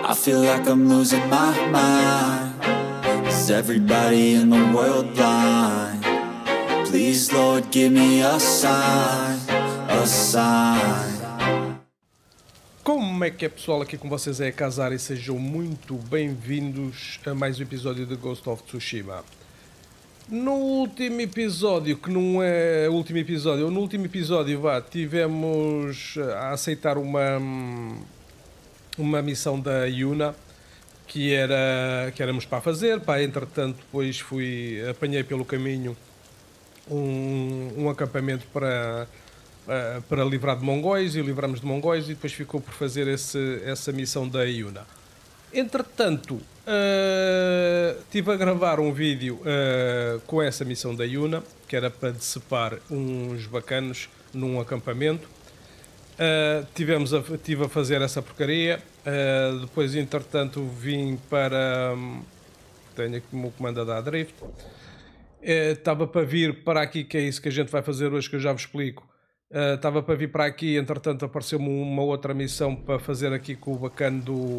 I feel like I'm losing my mind. Is everybody in the world blind? Please, Lord, give me a sign, a sign. Como é que é, pessoal? Aqui com vocês é a Casar e sejam muito bem-vindos a mais um episódio de Ghost of Tsushima. No último episódio, que não é o último episódio, ou no último episódio, tivemos a aceitar uma missão da Yuna que éramos para fazer. Entretanto, depois apanhei pelo caminho um acampamento para livrar de mongóis, e livramos de mongóis, e depois ficou por fazer essa missão da Yuna. Entretanto, estive a gravar um vídeo com essa missão da Yuna, que era para decepar uns bacanos num acampamento. Estive a fazer essa porcaria. Depois, entretanto, vim para... tenho aqui o meu comando a dar drift. Estava para vir para aqui, que é isso que a gente vai fazer hoje, que eu já vos explico. Estava para vir para aqui, entretanto apareceu-me uma outra missão para fazer aqui com o bacana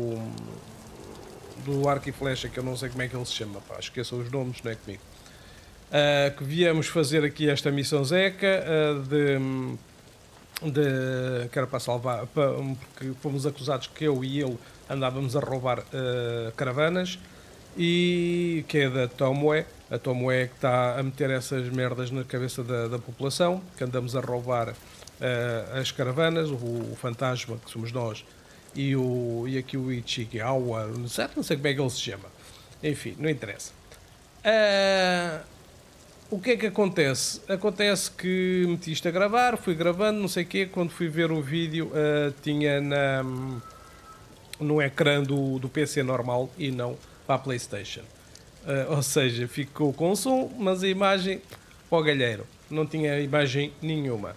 do arco e flecha, que eu não sei como é que ele se chama, esqueçam os nomes, não é comigo. Que viemos fazer aqui esta missão Zeca, que era para salvar, porque fomos acusados que eu e ele andávamos a roubar caravanas, e que é da Tomoe. A Tomoe que está a meter essas merdas na cabeça da população, que andamos a roubar as caravanas, o fantasma, que somos nós, e aqui o Ichigawa, não sei como é que ele se chama. Enfim, não interessa. O que é que acontece? Acontece que meti isto a gravar, fui gravando, não sei o quê, quando fui ver o vídeo tinha no ecrã do PC normal e não para a PlayStation. Ou seja, ficou com som, mas a imagem para o galheiro. Não tinha imagem nenhuma.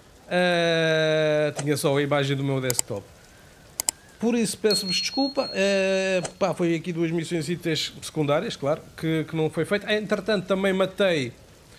Tinha só a imagem do meu desktop. Por isso peço-vos desculpa. Foi aqui duas missões secundárias, claro, que não foi feito. Entretanto também matei,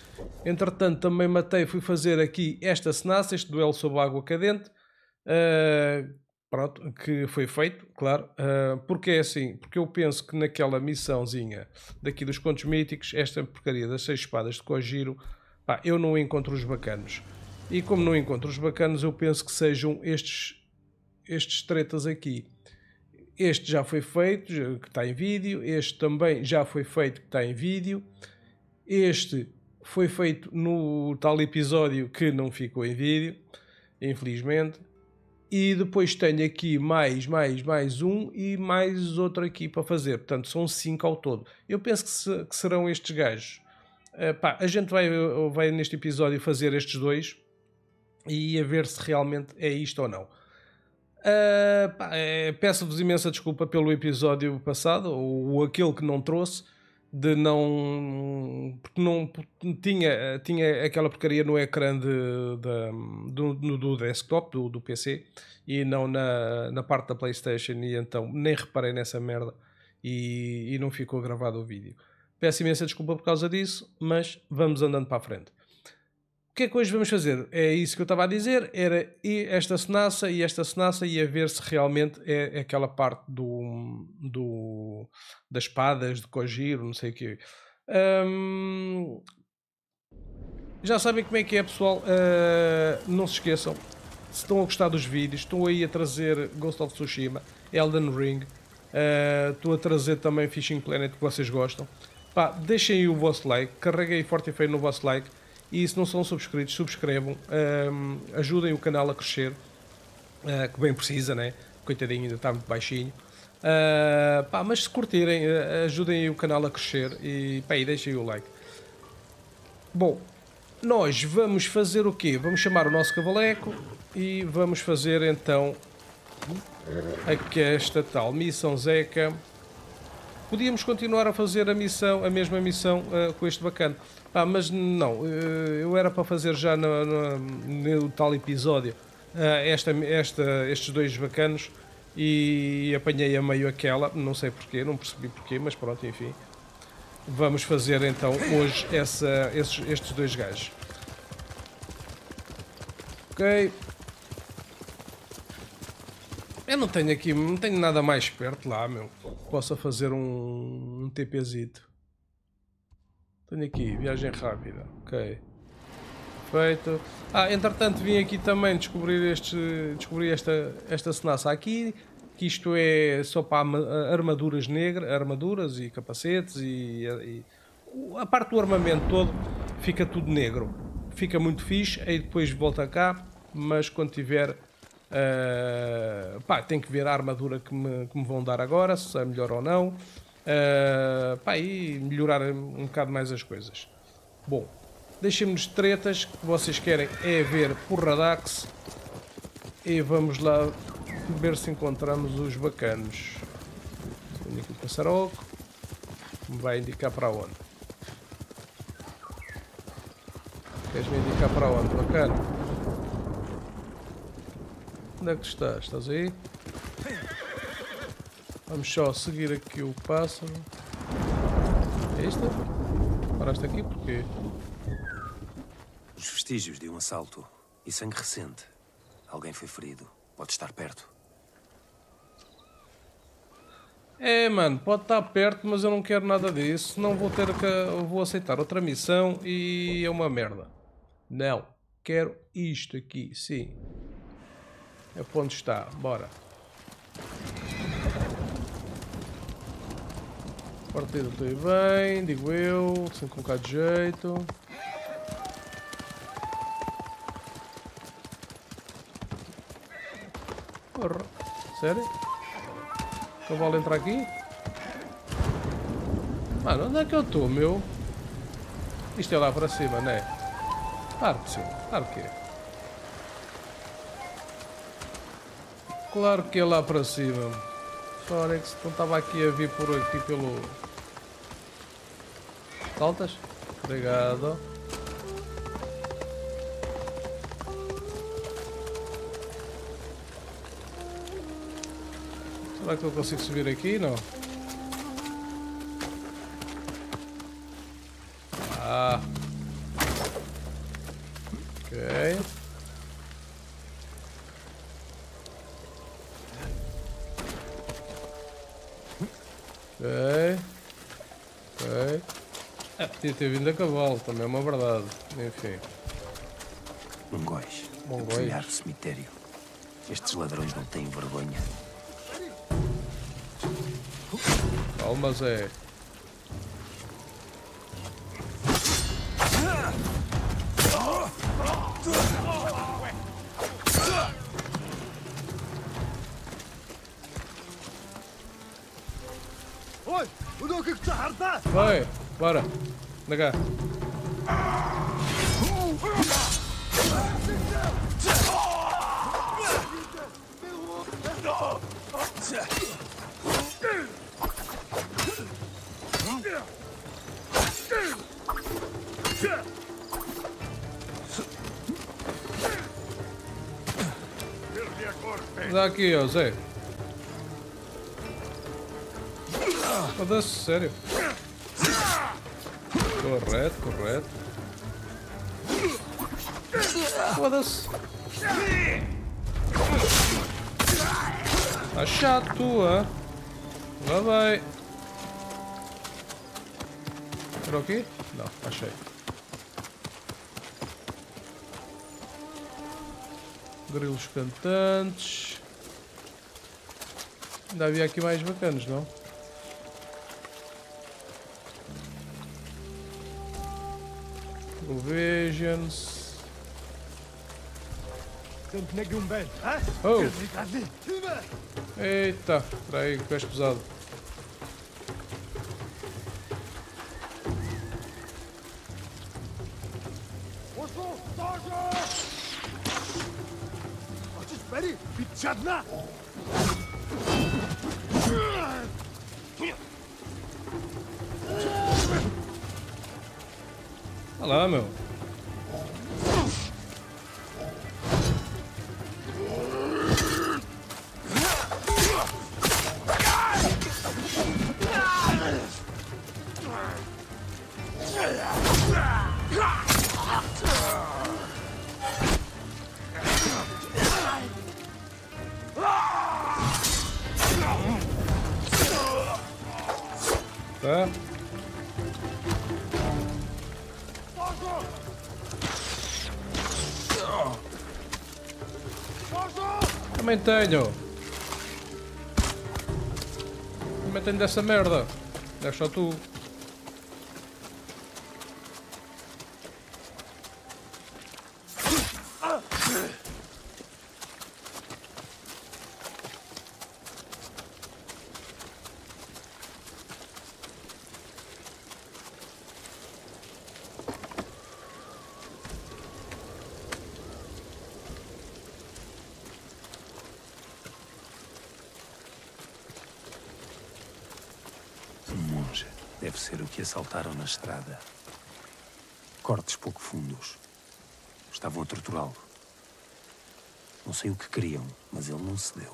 fui fazer aqui esta cenaça, este duelo sob água cadente. Pronto, que foi feito, claro. Porque é assim, porque eu penso que naquela missãozinha daqui dos contos míticos, esta porcaria das 6 espadas de Kojiro, eu não encontro os bacanos. E como não encontro os bacanos, eu penso que sejam estes tretas aqui. Este já foi feito, que está em vídeo. Este também já foi feito, que está em vídeo. Este foi feito no tal episódio que não ficou em vídeo, infelizmente. E depois tenho aqui mais um e mais outro aqui para fazer. Portanto, são 5 ao todo. Eu penso que serão estes gajos. A gente vai neste episódio fazer estes dois e a ver se realmente é isto ou não. Peço-vos imensa desculpa pelo episódio passado, ou aquele que não trouxe, porque não tinha aquela porcaria no ecrã do desktop, do PC, e não na parte da PlayStation, e então nem reparei nessa merda e não ficou gravado o vídeo. Peço imensa desculpa por causa disso, mas vamos andando para a frente. O que é que hoje vamos fazer? É isso que eu estava a dizer, era esta cenaça e a ver se realmente é aquela parte das espadas de Kojiro, não sei o quê. Já sabem como é que é, pessoal. Não se esqueçam, se estão a gostar dos vídeos, estou aí a trazer Ghost of Tsushima, Elden Ring, estou a trazer também Fishing Planet, que vocês gostam. Deixem aí o vosso like, carreguei forte e feio no vosso like. E se não são subscritos, subscrevam, ajudem o canal a crescer, que bem precisa, né? Coitadinho, ainda está muito baixinho. Mas se curtirem, ajudem o canal a crescer e deixem o like. Bom, nós vamos fazer o quê? Vamos chamar o nosso cavaleco e vamos fazer então aqui esta tal missão Zeca. Podíamos continuar a fazer a mesma missão com este bacana. Mas não, eu era para fazer já no tal episódio estes dois bacanos, e apanhei a meio aquela, não sei porquê, não percebi porquê, mas pronto, enfim. Vamos fazer então hoje estes dois gajos. Ok. Eu não tenho aqui, não tenho nada mais perto lá, meu. Possa fazer um TPzito. Tenho aqui, viagem rápida. Ok. Feito. Entretanto vim aqui também descobrir esta cenaça aqui. Que isto é só para armaduras negras, armaduras e capacetes e a parte do armamento todo fica tudo negro. Fica muito fixe, aí depois volta cá, mas quando tiver tem que ver a armadura que me vão dar agora, se é melhor ou não, e melhorar um bocado mais as coisas. Bom, deixem-nos tretas, que vocês querem é ver porradax e vamos lá ver se encontramos os bacanos. Tenho aqui o passaroco, me vai indicar para onde? Queres-me indicar para onde, bacana? Onde é que tu estás? Estás aí? Vamos só seguir aqui o pássaro. É isto? Paraste aqui porquê? Os vestígios de um assalto e sangue recente. Alguém foi ferido. Pode estar perto. Mano, pode estar perto, mas eu não quero nada disso. Não vou ter que... Eu vou aceitar outra missão e é uma merda. Não. Quero isto aqui, sim. É para onde está. Bora. Partida estou aí bem, digo eu. Sem colocar de jeito. Porra. Sério? O cavalo entra aqui? Mano, onde é que eu estou, meu? Isto é lá para cima, não é? Claro que sim, claro que é. Claro que é lá para cima. Só é que se não estava aqui a vir por aqui pelo... Saltas? Obrigado. Será que eu consigo subir aqui? Não. Ok. Ok. Podia ter vindo a cavalo, também é uma verdade. Enfim. Mongóis. Mongóis. Patrulhar o cemitério. Estes ladrões não têm vergonha. Calma, Zé. Vai, bora. Anda cá. Dá aqui, ó, Zé. Foda-se, sério. Correto, correto. Foda-se. Tá chato, hã? Lá vai. Entrou aqui? Não, achei. Grilos cantantes. Ainda havia aqui mais bacanas, não? Provisions. Oh! Eita, espera aí, que és pesado. Olha lá, meu. Tá? Também tenho. Também tenho dessa merda. Deixa tu. Deve ser o que assaltaram na estrada. Cortes pouco fundos. Estavam a torturá-lo. Não sei o que queriam, mas ele não cedeu.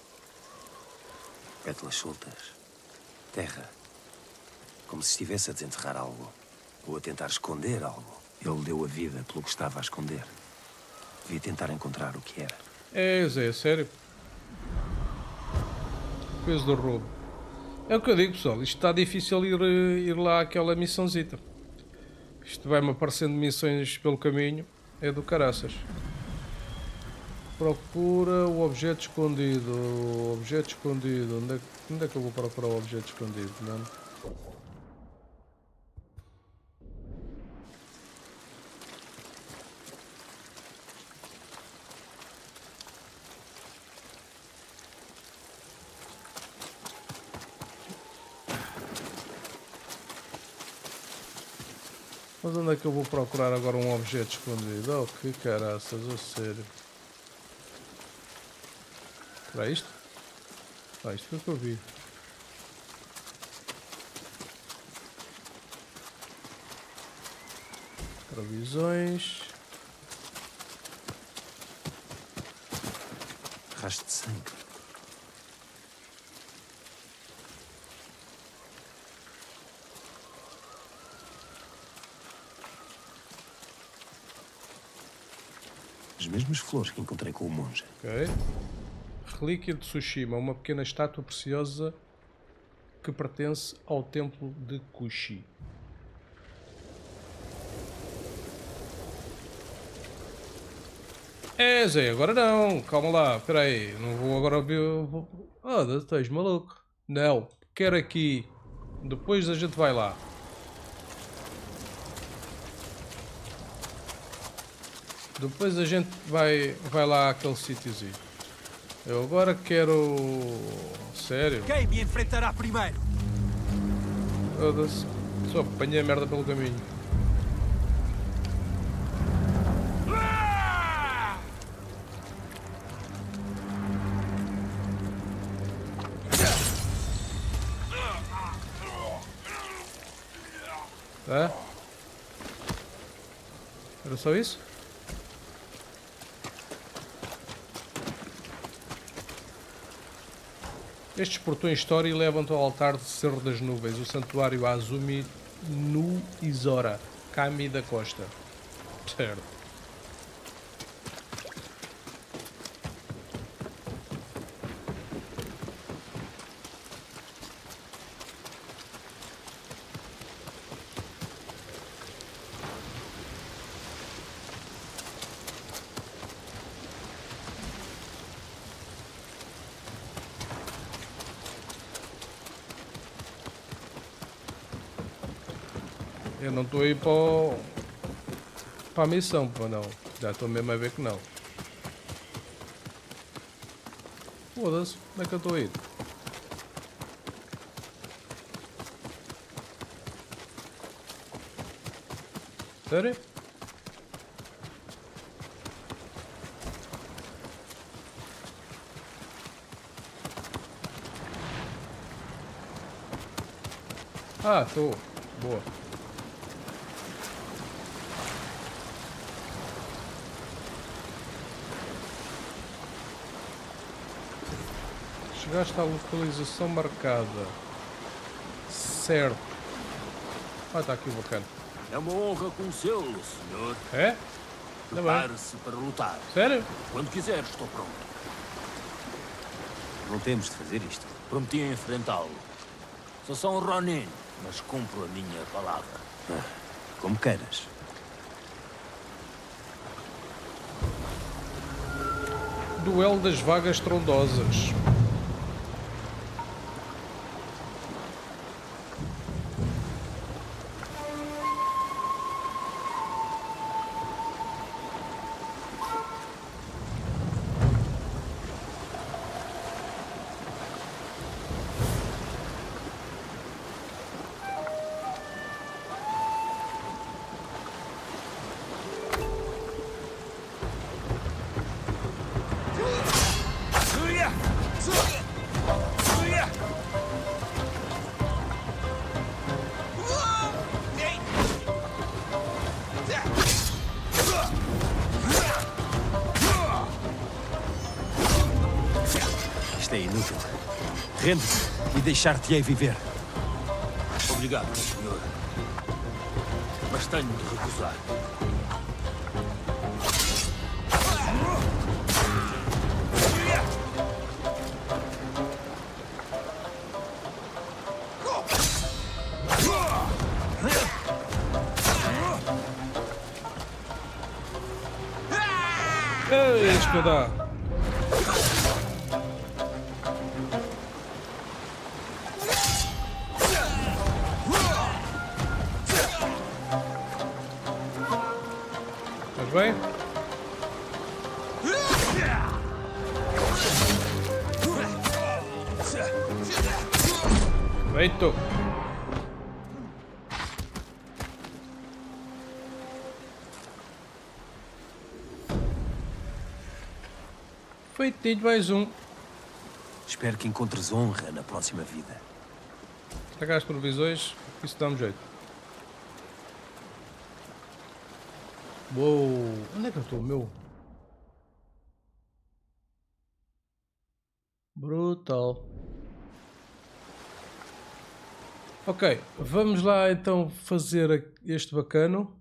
Pétalas soltas. Terra. Como se estivesse a desenterrar algo. Ou a tentar esconder algo. Ele deu a vida pelo que estava a esconder. Devia tentar encontrar o que era. É, Zé, sério. Peso do roubo. É o que eu digo, pessoal. Isto está difícil ir lá àquela missãozita. Isto vai-me aparecendo missões pelo caminho. É do caraças. Procura o objeto escondido. O objeto escondido. Onde é que eu vou procurar o objeto escondido, mano? Mas onde é que eu vou procurar agora um objeto escondido? Oh, que caraças, a sério. Será isto? Ah, isto foi o que eu vi. Provisões. Rastro de sangue. As mesmas flores que encontrei com o monge. Ok. Relíquia de Tsushima, uma pequena estátua preciosa que pertence ao templo de Kushi. É, Zé, agora não. Calma lá, espera aí. Não vou agora ver... Ah, estás maluco? Não, quero aqui. Depois a gente vai lá. Depois a gente vai lá àquele sítiozinho. Eu agora quero... Sério? Quem me enfrentará primeiro? Foda-se. Só apanhei a merda pelo caminho. Tá? Era só isso? Estes portões Story levam-te ao altar de Cerro das Nuvens, o santuário Azumi no Izora, Kami da Costa. Certo. Eu não estou aí para a missão, pô, não. Já estou mesmo a ver que não. Foda-se, como é que eu estou a ir? Sério? Ah, estou. Boa. Chegaste à localização marcada. Certo. Ah, está aqui o bacana. É uma honra conhecê-lo, senhor. É? Tá bem. Prepare-se para lutar. Sério? Quando quiser, estou pronto. Não temos de fazer isto. Prometi enfrentá-lo. Sou só um Ronin. mas cumpro a minha palavra. Como queiras. Duelo das vagas trondosas. Isto é inútil. Rende-te e deixar-te-ei viver. Obrigado, senhor. Mas tenho de recusar. Ei, espada! Estás bem? Feito! Feitinho mais um. Espero que encontres honra na próxima vida. Estragar as provisões, isso dá-me jeito. Uou! Onde é que eu estou, meu? Brutal. Ok, vamos lá então fazer este bacano.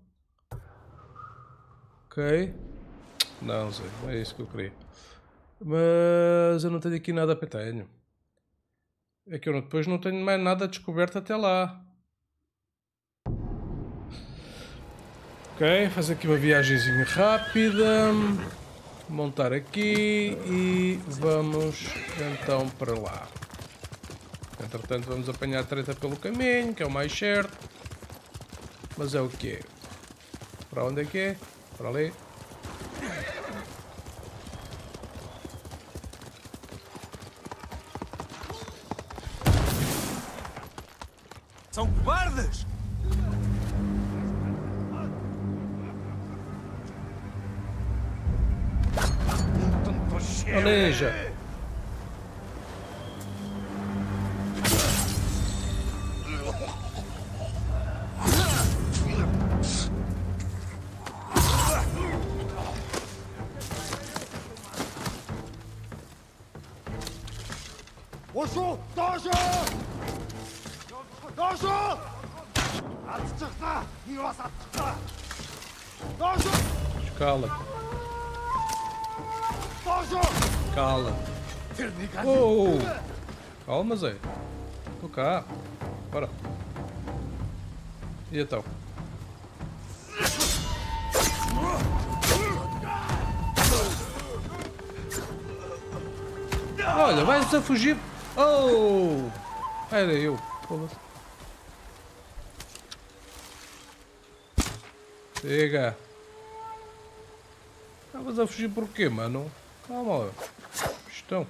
Ok. Não sei, não é isso que eu queria. Mas eu não tenho aqui nada para tenho. É que eu depois não tenho mais nada descoberto até lá. Ok, fazer aqui uma viagemzinha rápida. Montar aqui e vamos então para lá. Entretanto vamos apanhar a treta pelo caminho, que é o mais certo. Mas é o quê? Para onde é que é? Para ali. São cobardes! Ó ninja! Ошо! Доошо! Доошо! Алдчихлаа. Би бас алдчихлаа. Доошо! Cala-te. Доошо! Cala. Тэрнийг Oh! Calma, Zé. Tô cá. Bora. E então? Olha, vais a fugir. Oh! Era eu. Foda-se. Chega. Estavas a fugir por quê, mano? Calma. Estão.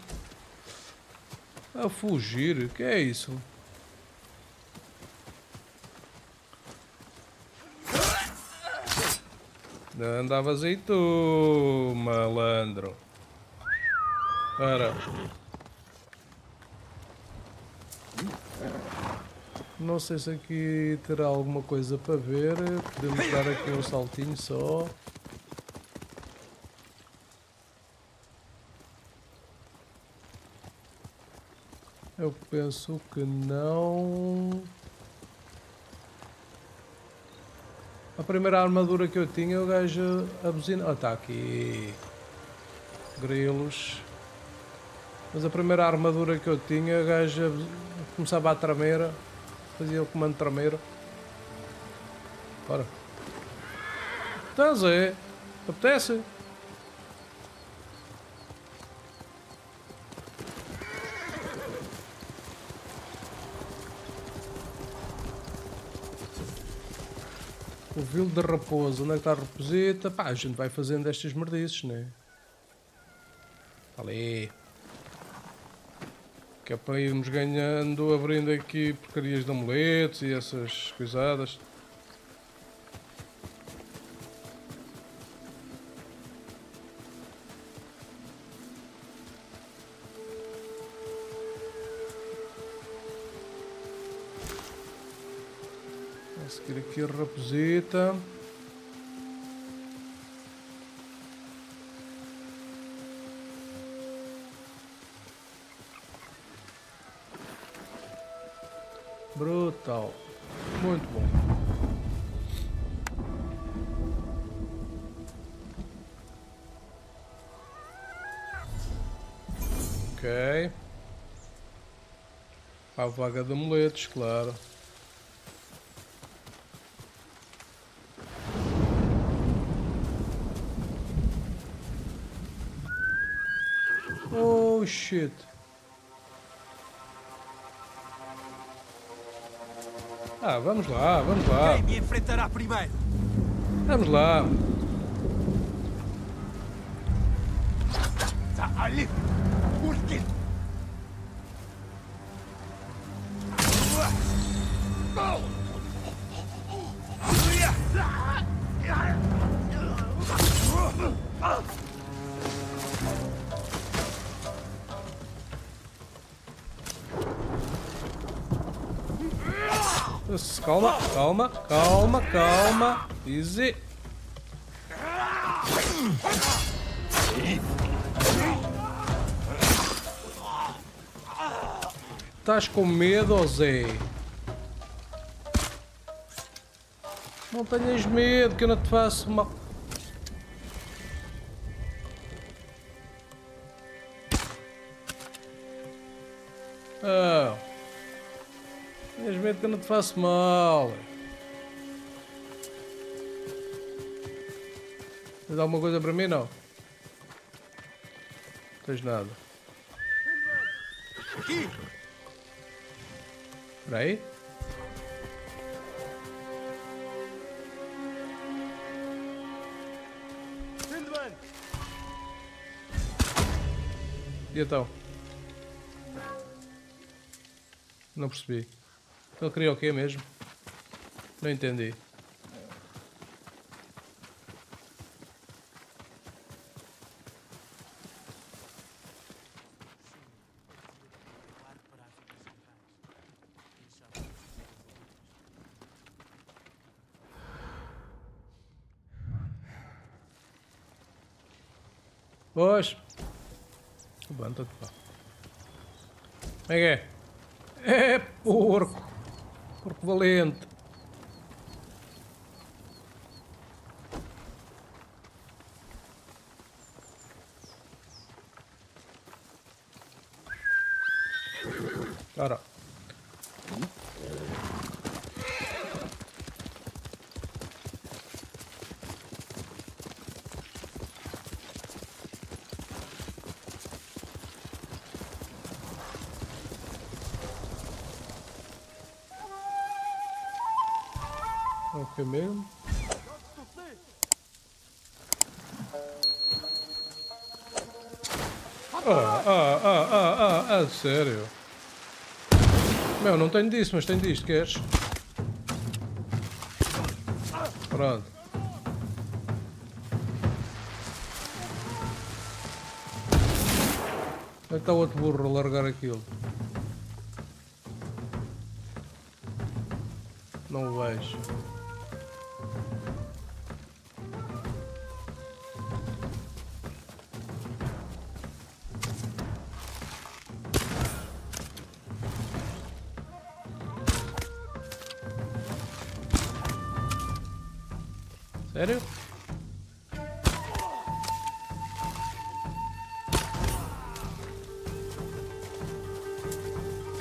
A fugir? Que é isso? Andavas aí tu, malandro. Ora. Não sei se aqui terá alguma coisa para ver. Podemos dar aqui um saltinho só. Eu penso que não. A primeira armadura que eu tinha, o gajo abuzina. Ah, está aqui. Grilos. Mas a primeira armadura que eu tinha, o gajo começava a tremer. Fazia o comando trameiro. Bora. Então, Zé. Apetece? O Vilo da Raposa. Onde é que está a raposita? Pá, a gente vai fazendo estas merdices, né? Ali. Que é para irmos ganhando, abrindo aqui porcarias de amuletos e essas coisadas. Vou seguir aqui a raposita. Brutal. Muito bom. Ok. A vaga de amuletos, claro. Oh shit. Ah, vamos lá, vamos lá. Quem me enfrentará primeiro? Vamos lá. تعالي مشكل Calma, calma, calma, calma. Easy. Estás com medo, Zé? Não tenhas medo que eu não te faço mal. Oh. Tens medo que eu não te faço mal. Tens alguma coisa para mim? Não. Não tens nada. Aqui! Espera aí. E então? Não percebi. Ele queria o quê mesmo? Não entendi. Pois. Levanta-te, pá. Como é que é? É porco. Porco valente. Ora. Ok mesmo. Sério. Meu, não tenho disso, mas tenho disto, queres? Pronto. Onde é que está o outro burro a largar aquilo? Não o vejo. Sério?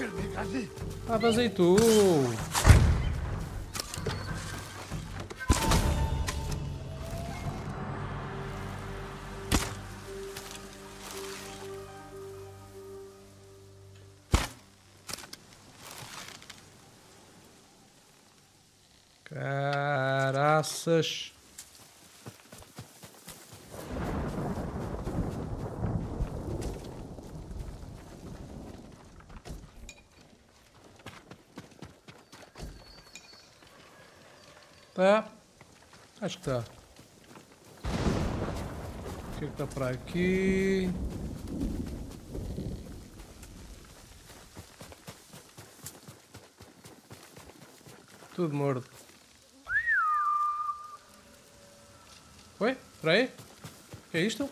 Ah, mas aí tu. Caraças. Tá. Acho que tá. O que tá para aqui? Tudo morto. Oi? Espera aí. O que é isto?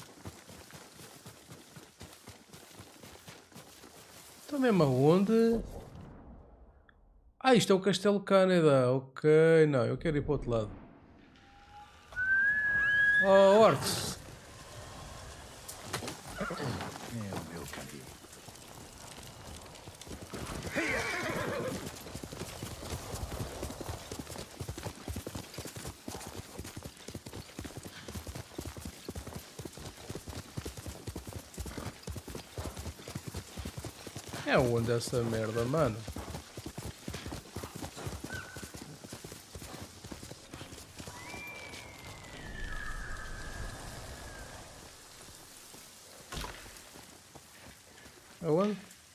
Estou mesmo aonde? Ah, isto é o Castelo Cânida. Ok, não, eu quero ir para o outro lado. Oh, Orcs. É o meu caminho. É onde essa merda, mano? Aonde?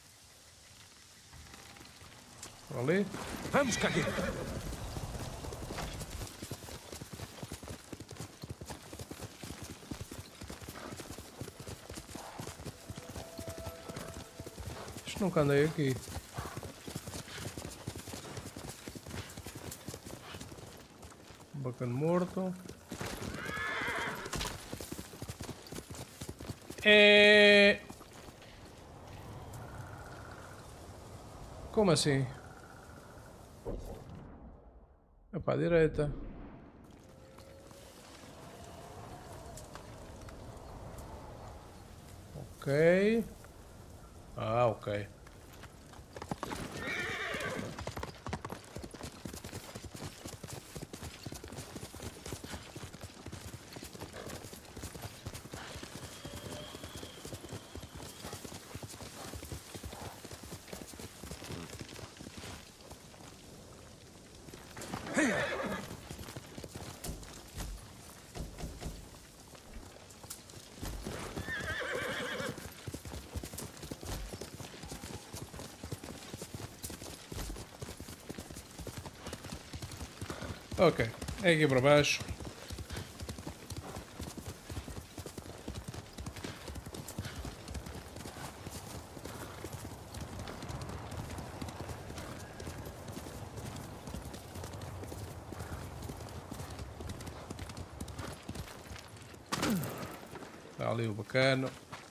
Ali? Vamos, Kage! Isto nunca andei aqui. Um bacana morto. É... Como assim? É para a direita. Ok. Ah, ok. Ok, é aqui para baixo. Está ali o bacano.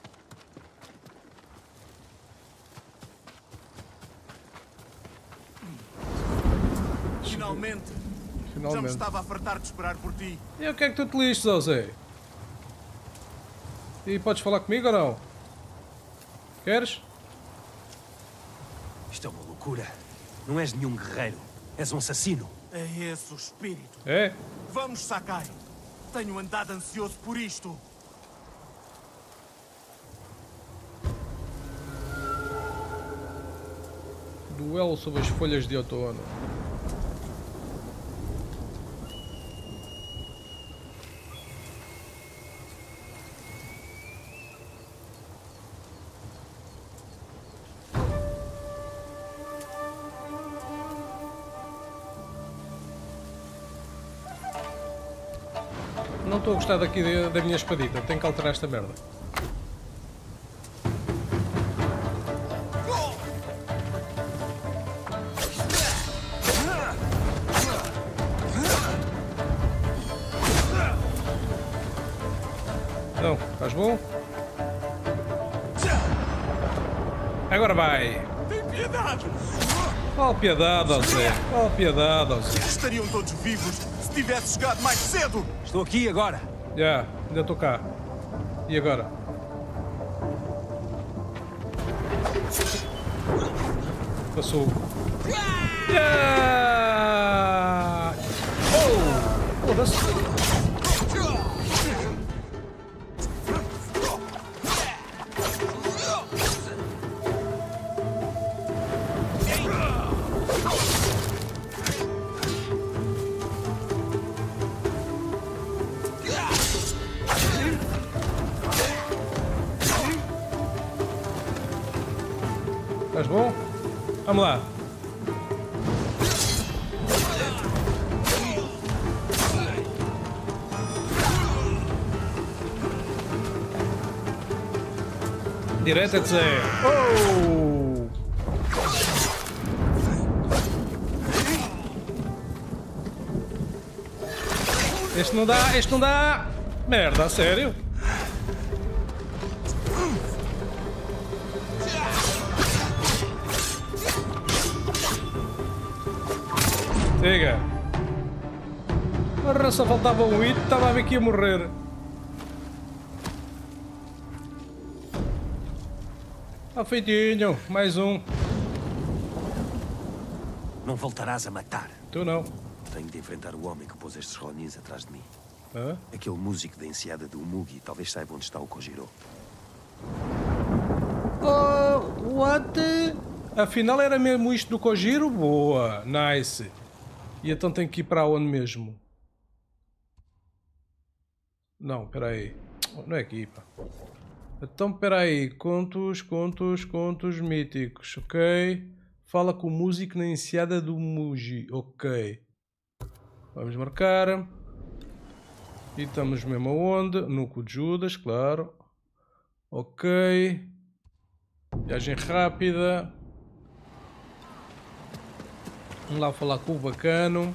Finalmente! Já me Finalmente. estava a fartar de esperar por ti. E o que é que tu te lixes, ó Zé? E podes falar comigo ou não? Queres? Isto é uma loucura. Não és nenhum guerreiro. És um assassino. É esse o espírito. É? Vamos, Sakai. Tenho andado ansioso por isto. Duelo sobre as folhas de outono. Não estou a gostar daqui da minha espadita. Tenho que alterar esta merda. Então, estás bom? Agora vai! Tem piedade! Qual piedade, ó Zé? Qual piedade, ó Zé? Estariam todos vivos se tivesse chegado mais cedo! Estou aqui agora. Já, ainda estou cá. E agora? Passou. Yeah! Oh! Foda-se. Estás bom? Vamos lá. Direto a dizer. Oh! Este não dá, este não dá. Merda, a sério? Chega. Porra, só faltava um hit, estava a ver que ia morrer. Ah, feitinho, mais um. Não voltarás a matar. Tu não. Tenho de enfrentar o homem que pôs estes ronins atrás de mim. Hã? Aquele músico da enseada do Umugi talvez saiba onde está o Kojiro. Oh, what? Afinal era mesmo isto do Kojiro? Boa, nice. E então tem que ir para onde mesmo? Não, espera aí. Não é aqui, pá. Então, espera aí. Contos míticos, ok? Fala com o músico na enseada do Mugi, ok. Vamos marcar. E estamos mesmo aonde? No cu de Judas, claro. Ok. Viagem rápida. Vamos lá falar com o bacano.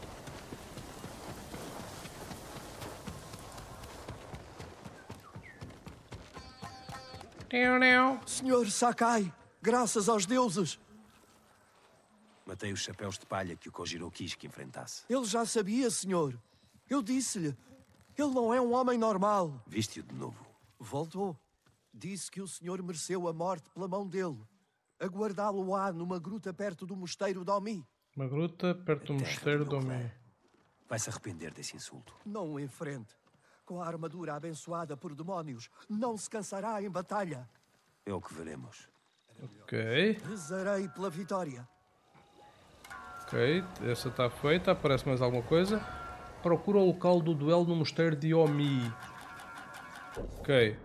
Senhor Sakai, graças aos deuses. Matei os chapéus de palha que o Kojiro quis que enfrentasse. Ele já sabia, senhor. Eu disse-lhe. Ele não é um homem normal. Viste-o de novo. Voltou. Disse que o senhor mereceu a morte pela mão dele. Aguardá-lo-á numa gruta perto do mosteiro de Omi. Uma gruta perto do mosteiro do Omi. Vai se arrepender desse insulto. Não o enfrente. Com a armadura abençoada por demónios, não se cansará em batalha. É o que veremos. Ok. Rezarei pela vitória. Ok, essa está feita. Aparece mais alguma coisa? Procura o local do duelo no mosteiro de Omi. Ok.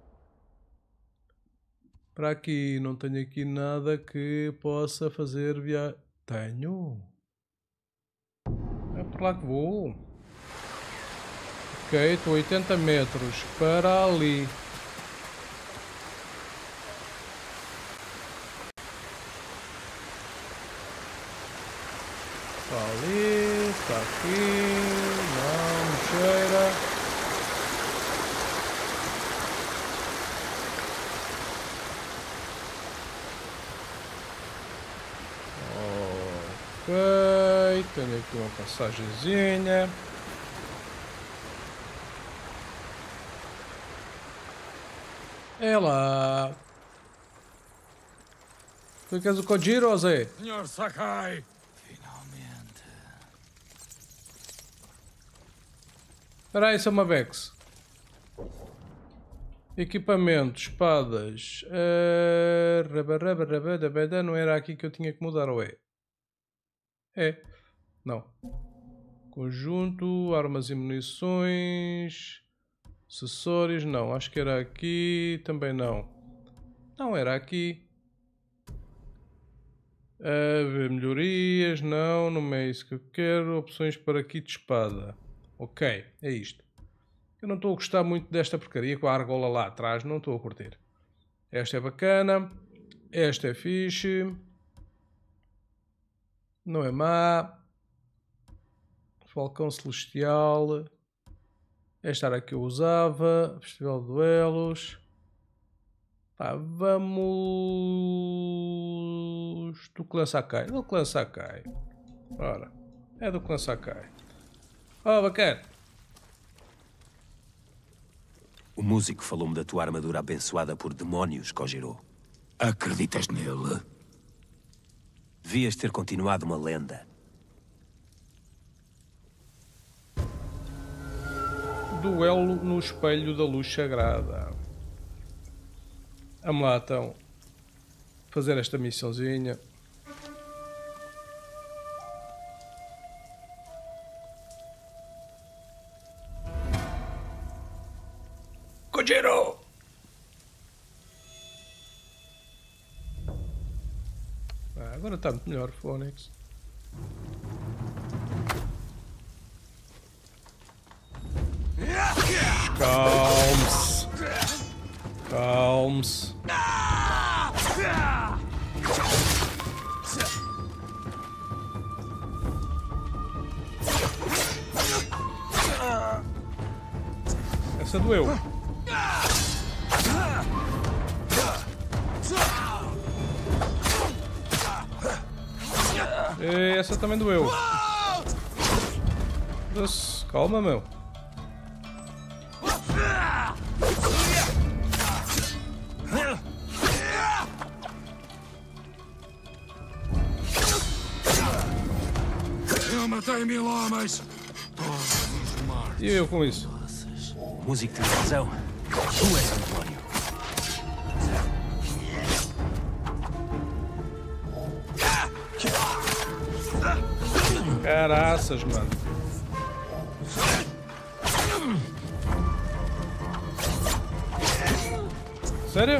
Para aqui, não tenho aqui nada que possa fazer via... Tenho? É por lá que vou. Ok, estou a 80 metros para ali. Está ali, está aqui, não me cheira. Ok, tenho aqui uma passagenzinha. É lá. Tu queres o Kojiro, ou Zé? Senhor Sakai! Espera aí, Samabex. Equipamento, espadas. Não era aqui que eu tinha que mudar, ou é? É. Não. Conjunto, armas e munições. Acessórios, não. Acho que era aqui. Também não. Não, era aqui. Melhorias, não. Não é isso que eu quero. Opções para kit de espada. Ok, é isto. Eu não estou a gostar muito desta porcaria com a argola lá atrás. Não estou a curtir. Esta é bacana. Esta é fixe. Não é má. Falcão Celestial. Esta era a que eu usava. Festival de Duelos. Pá, vamos... Do clã Sakai. Do clã Sakai. Ora. É do clã Sakai. Oh, bacana. O músico falou-me da tua armadura abençoada por demónios, Kojiro. Acreditas nele? Devias ter continuado uma lenda. Duelo no espelho da luz sagrada. Vamos lá então fazer esta missãozinha. Kojiro! Agora está muito melhor, Phoenix. Calme-se. Calme-se. Essa doeu. E essa também doeu. Calma, meu. Eu matei 1000 homens. E eu com isso? O músico tem razão. Tu és o demónio. Caraças, mano. Sério?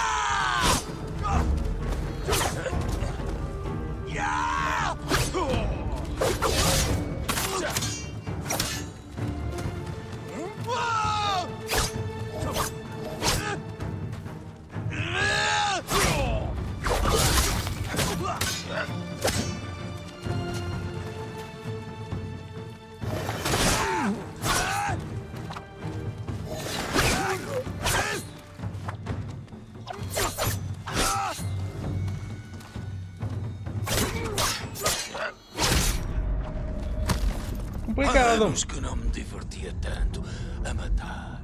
Complicado. Anos que não me divertia tanto a matar.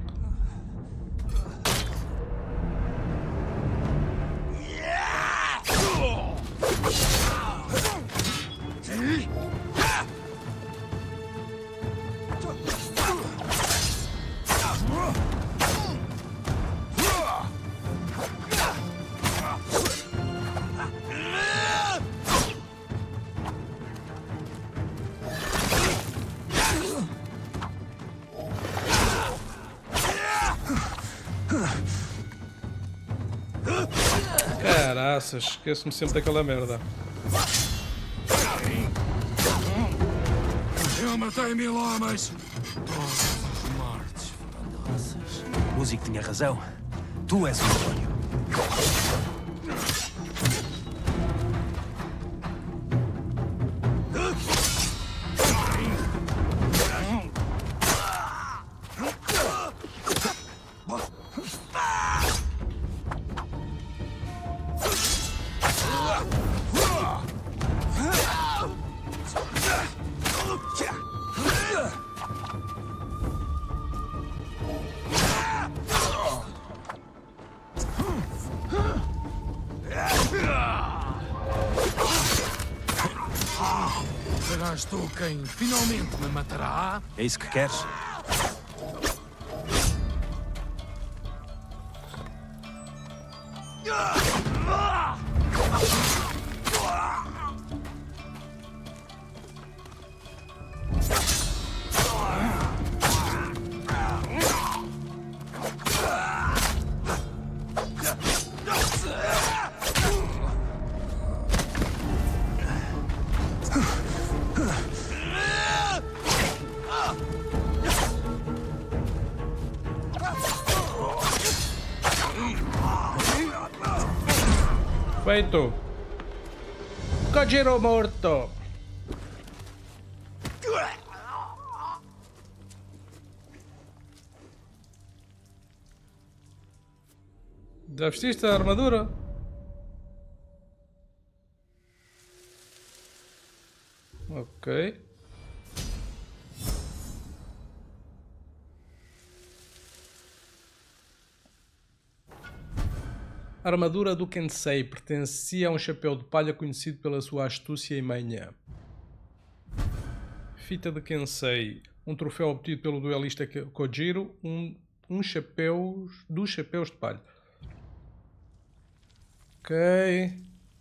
Caraças, esqueço-me sempre daquela merda. Eu matei 1000 homens. Todos os mortes foram nossas. O músico tinha razão. Tu és o demónio. Serás tu quem finalmente me matará? É isso que queres? Feito. Kojiro morto. Já vestiste a armadura? Ok. A armadura do Kensei pertencia a um chapéu de palha conhecido pela sua astúcia e manha. Fita de Kensei. Um troféu obtido pelo duelista Kojiro. Dos chapéus de palha. Ok.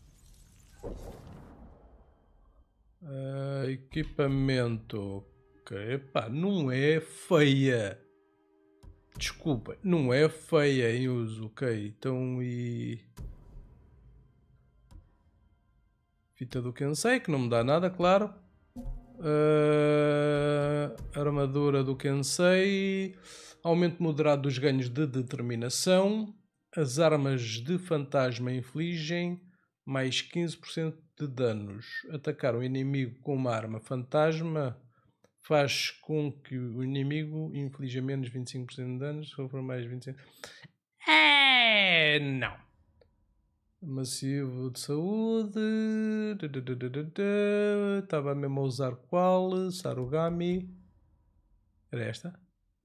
Equipamento. Ok. Epá, não é feia. Desculpa, não é feia em uso. Ok, então e... Fita do Kensei, que não me dá nada, claro. Armadura do Kensei. Aumento moderado dos ganhos de determinação. As armas de fantasma infligem mais 15% de danos. Atacar um inimigo com uma arma fantasma faz com que o inimigo inflija menos 25% de danos, se for mais 25%. Não. Massivo de saúde. Estava mesmo a usar qual? Sarugami. Era esta?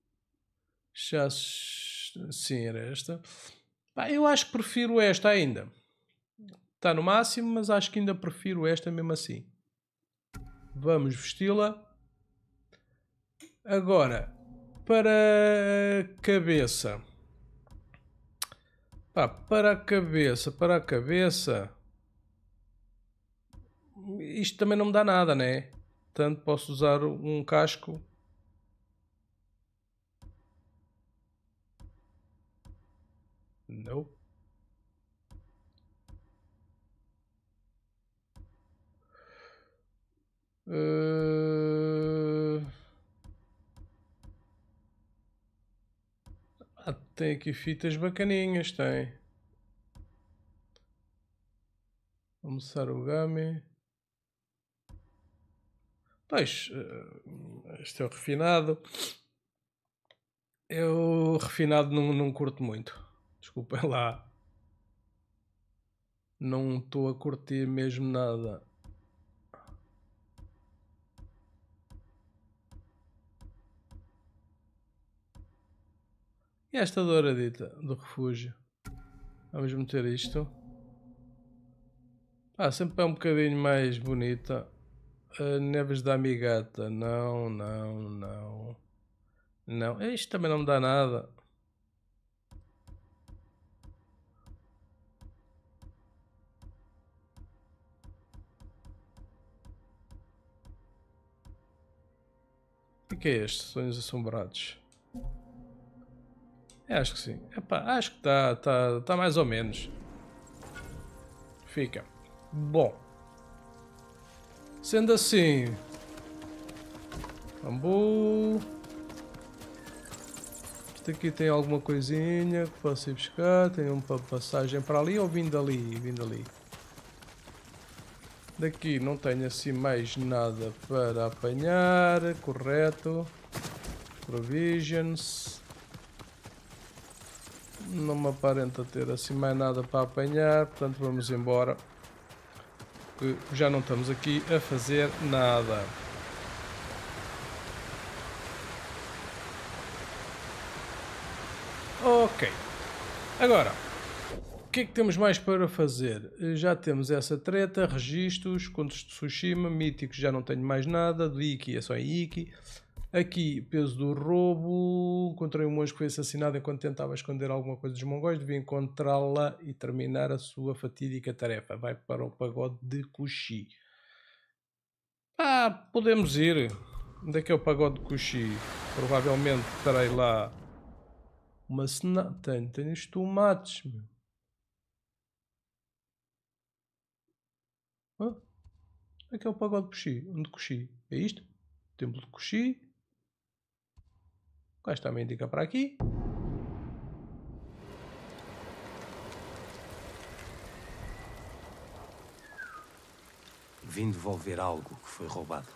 Sim, era esta. Eu acho que prefiro esta ainda. Está no máximo, mas acho que ainda prefiro esta mesmo assim. Vamos vesti-la. Agora, para a cabeça. Para a cabeça. Isto também não me dá nada, né? Portanto, posso usar um casco. Não. Tem aqui fitas bacaninhas, tem. Vamos Sarugami. Pois, este é o refinado. Eu refinado não curto muito. Desculpem lá. Não estou a curtir mesmo nada. E esta douradita do refúgio? Vamos meter isto. Sempre é um bocadinho mais bonita. Neves da Amigata. Não. Não. Isto também não me dá nada. O que é este? Sonhos Assombrados. Acho que sim. Acho que está mais ou menos. Fica. Bom. Sendo assim. Bambu. Isto aqui tem alguma coisinha que posso ir buscar. Tem uma passagem para ali ou vindo ali? Vindo ali. Daqui não tenho assim mais nada para apanhar. Correto. Provisions. Não me aparenta ter assim mais nada para apanhar. Portanto vamos embora. Porque já não estamos aqui a fazer nada. Ok. Agora. O que é que temos mais para fazer? Já temos essa treta, registros, contos de Tsushima, míticos já não tenho mais nada, do Iki é só em Iki. Aqui, peso do roubo, encontrei um monge que foi assassinado enquanto tentava esconder alguma coisa dos mongóis, devia encontrá-la e terminar a sua fatídica tarefa. Vai para o pagode de Kushi. Podemos ir. Onde é que é o pagode de Kushi? Provavelmente terei lá uma cena... Tenho os tomates, meu. Aqui é o pagode de Kushi. Onde Kushi? É isto? Templo de Kushi. O gajo também indica para aqui. Vim devolver algo que foi roubado.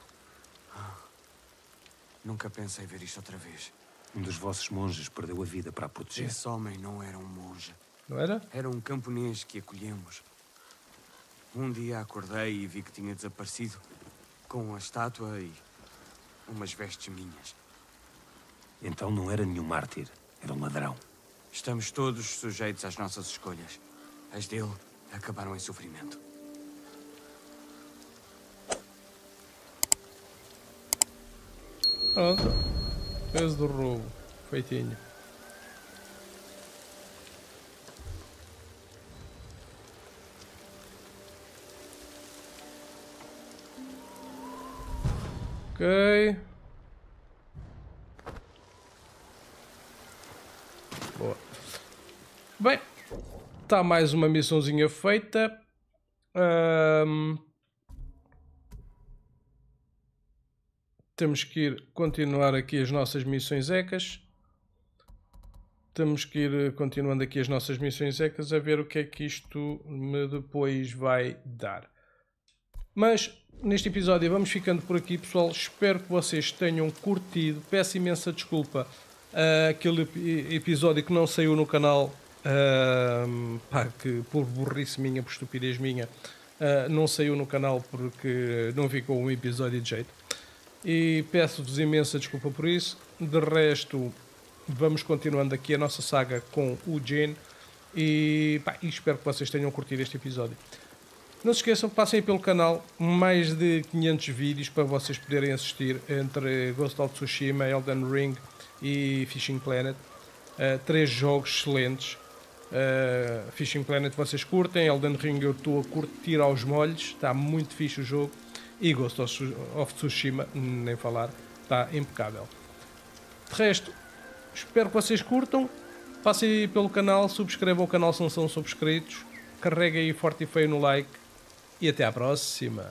Nunca pensei ver isto outra vez. Um dos vossos monges perdeu a vida para a proteger. Esse homem não era um monge. Não era? Era um camponês que acolhemos. Um dia acordei e vi que tinha desaparecido com a estátua e umas vestes minhas. Então não era nenhum mártir, era um ladrão. Estamos todos sujeitos às nossas escolhas. As dele acabaram em sofrimento. Pronto. Peso do roubo. Feitinho. Ok. Boa. Bem, está mais uma missãozinha feita. Temos que ir continuar aqui as nossas missões ecas. Temos que ir continuando aqui as nossas missões ecas a ver o que é que isto me depois vai dar. Mas neste episódio vamos ficando por aqui, pessoal. Espero que vocês tenham curtido. Peço imensa desculpa aquele episódio que não saiu no canal, que por burrice minha, por estupidez minha, não saiu no canal porque não ficou um episódio de jeito. E peço-vos imensa desculpa por isso. De resto, vamos continuando aqui a nossa saga com o Jin. E espero que vocês tenham curtido este episódio. Não se esqueçam, passem aí pelo canal, mais de 500 vídeos para vocês poderem assistir entre Ghost of Tsushima, Elden Ring e Fishing Planet. 3 jogos excelentes. Fishing Planet vocês curtem, Elden Ring eu estou a curtir aos molhos, está muito fixe o jogo. E Ghost of Tsushima, nem falar, está impecável. De resto, espero que vocês curtam, passem aí pelo canal, subscrevam o canal se não são subscritos, carreguem aí forte e feio no like. E até à próxima.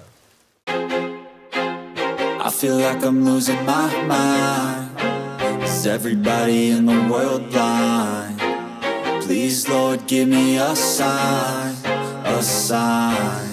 I feel like I'm losing my mind. Is everybody in the world blind? Please, Lord, give me a sign, a sign.